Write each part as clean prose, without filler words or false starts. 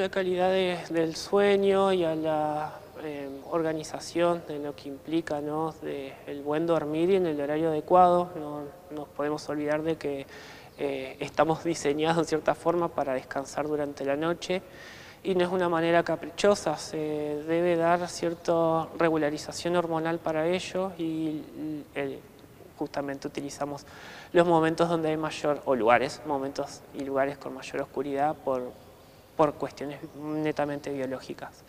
la calidad del sueño y a la organización de lo que implica, ¿no?, el buen dormir y en el horario adecuado. No nos podemos olvidar de que estamos diseñados en cierta forma para descansar durante la noche y no es una manera caprichosa, se debe dar cierta regularización hormonal para ello y justamente utilizamos los momentos donde hay mayor, o lugares, momentos y lugares con mayor oscuridad por cuestiones netamente biológicas.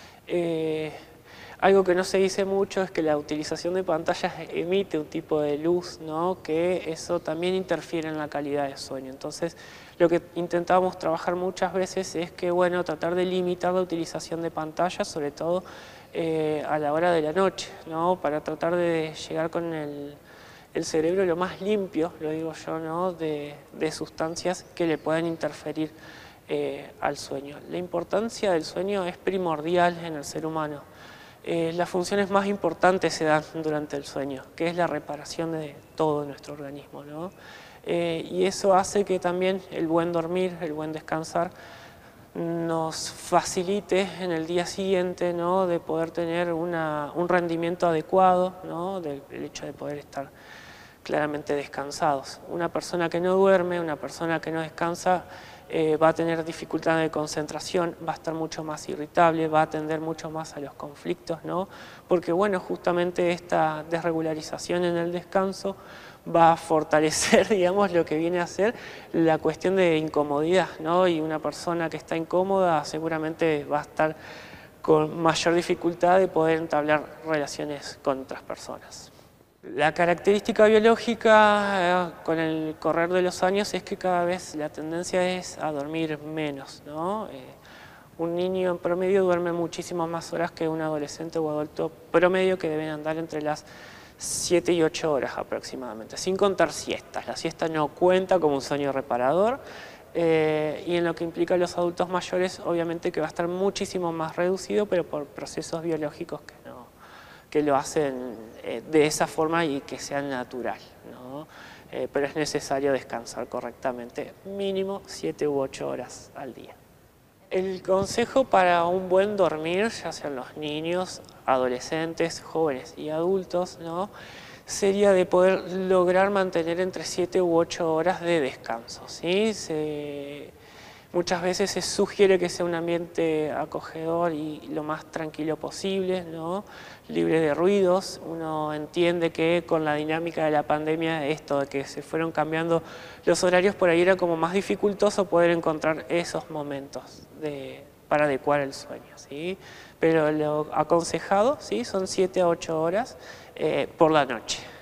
Algo que no se dice mucho es que la utilización de pantallas emite un tipo de luz, ¿no?, que eso también interfiere en la calidad de sueño. Entonces, lo que intentamos trabajar muchas veces es que, bueno, tratar de limitar la utilización de pantallas, sobre todo a la hora de la noche, ¿no?, para tratar de llegar con el cerebro lo más limpio, lo digo yo, ¿no?, de sustancias que le puedan interferir al sueño. La importancia del sueño es primordial en el ser humano. Las funciones más importantes se dan durante el sueño, que es la reparación de todo nuestro organismo, ¿no? Y eso hace que también el buen dormir, el buen descansar, nos facilite en el día siguiente, ¿no?, de poder tener un rendimiento adecuado, ¿no?, del hecho de poder estar claramente descansados. Una persona que no duerme, una persona que no descansa, va a tener dificultad de concentración, va a estar mucho más irritable, va a atender mucho más a los conflictos, ¿no? Porque, bueno, justamente esta desregularización en el descanso va a fortalecer, digamos, lo que viene a ser la cuestión de incomodidad, ¿no? Y una persona que está incómoda seguramente va a estar con mayor dificultad de poder entablar relaciones con otras personas. La característica biológica con el correr de los años es que cada vez la tendencia es a dormir menos, ¿no? Un niño en promedio duerme muchísimas más horas que un adolescente o adulto promedio, que deben andar entre las 7 y 8 horas aproximadamente, sin contar siestas. La siesta no cuenta como un sueño reparador y en lo que implica a los adultos mayores, obviamente que va a estar muchísimo más reducido, pero por procesos biológicos que lo hacen de esa forma y que sea natural, ¿no? Pero es necesario descansar correctamente, mínimo 7 u 8 horas al día. El consejo para un buen dormir, ya sean los niños, adolescentes, jóvenes y adultos, ¿no?, sería de poder lograr mantener entre 7 u 8 horas de descanso, ¿sí? Muchas veces se sugiere que sea un ambiente acogedor y lo más tranquilo posible, ¿no?, libre de ruidos. Uno entiende que con la dinámica de la pandemia, esto de que se fueron cambiando los horarios, por ahí era como más dificultoso poder encontrar esos momentos para adecuar el sueño, ¿sí? Pero lo aconsejado, ¿sí?, son 7 a 8 horas por la noche.